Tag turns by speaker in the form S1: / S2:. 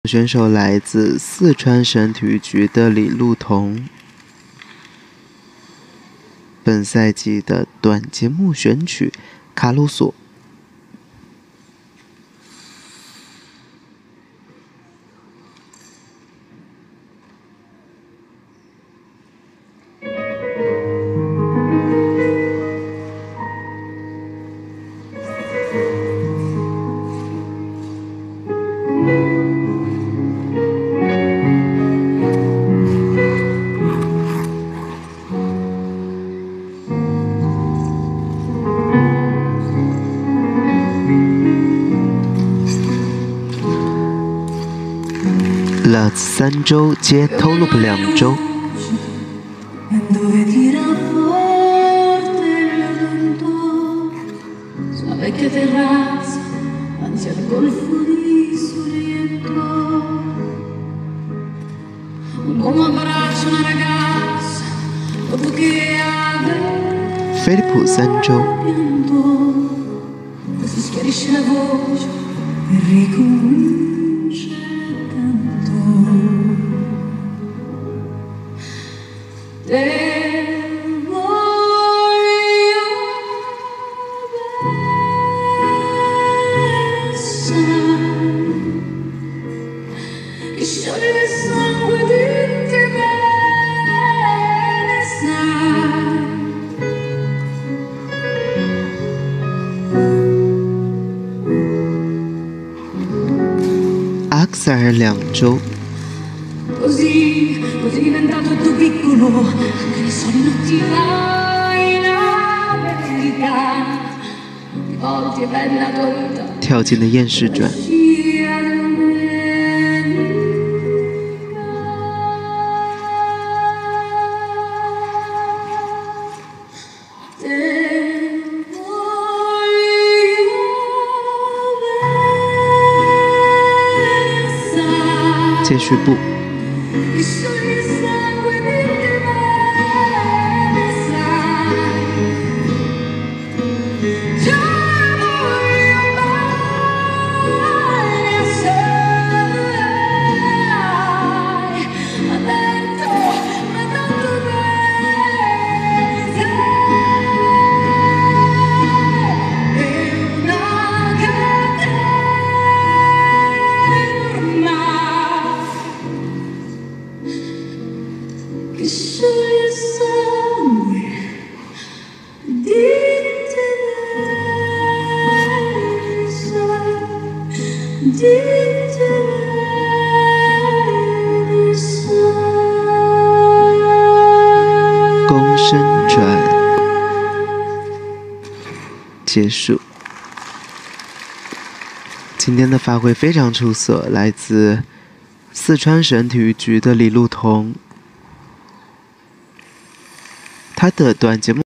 S1: 选手来自四川省体育局的李路彤。本赛季的短节目选曲《卡鲁索》。Lutz 3周接 Tolop 2周。菲利普3周。阿克塞尔2周。跳进的厌世转。接续部。弓身转，结束。今天的发挥非常出色，来自四川省体育局的李路彤，他的短节目。